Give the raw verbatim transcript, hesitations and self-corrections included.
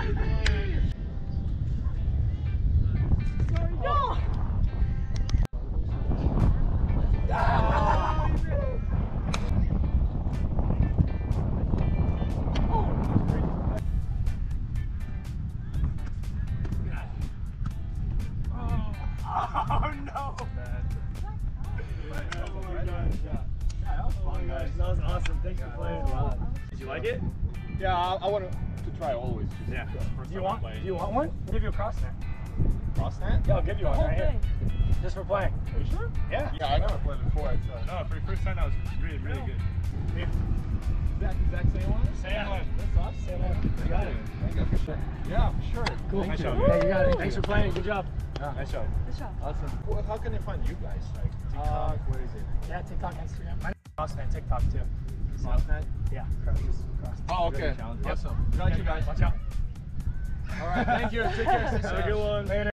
No! Oh no! That was fun, guys. That was awesome. Thanks for playing. Did you like it? Yeah, I, I want to try always. Just Yeah. Do you want? Do you want one? I'll give you a cross net. cross net? Yeah, I'll give you one right here. Just for playing. Are you sure? Yeah. Yeah, I never played before. It's, uh, No, for the first time that was really, really good. Exact, exact same one? Same one. That's awesome. Same one. You got it. Thank you. For sure. Yeah, for sure. Cool. Nice job. Hey, you got it. Thanks for playing. Good job. Yeah. Nice job. Good job. Awesome. Well, how can they find you guys? Like TikTok? Uh, what is it? Yeah, TikTok, Instagram. My Crossnet, TikTok too. So, Crossnet? yeah, cross, just cross. Oh, okay. Challenge. Awesome. Got you guys. Watch out. All right. Thank you. Take care. Have a good one. Later.